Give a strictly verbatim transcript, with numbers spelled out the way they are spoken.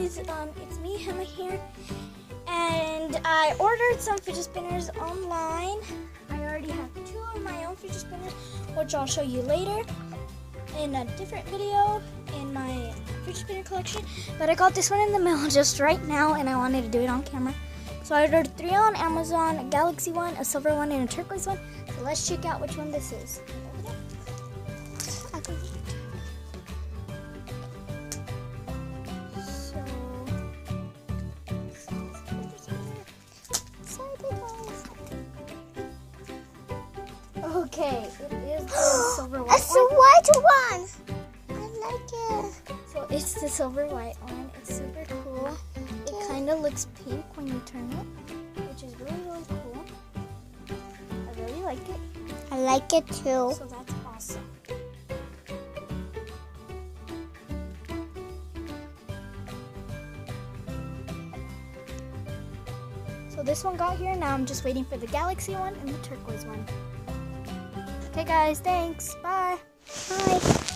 guys, um, it's me, Emma here, and I ordered some fidget spinners online. I already have two of my own fidget spinners, which I'll show you later in a different video in my fidget spinner collection, but I got this one in the mail just right now, and I wanted to do it on camera. So I ordered three on Amazon, a galaxy one, a silver one, and a turquoise one. So let's check out which one this is. Okay, it is the silver white It's the white one. I like it. So it's the silver white one. It's super cool. It kind of looks pink when you turn it, which is really, really cool. I really like it. I like it too. So that's awesome. So this one got here. Now I'm just waiting for the galaxy one and the turquoise one. Okay guys, thanks. Bye. Bye.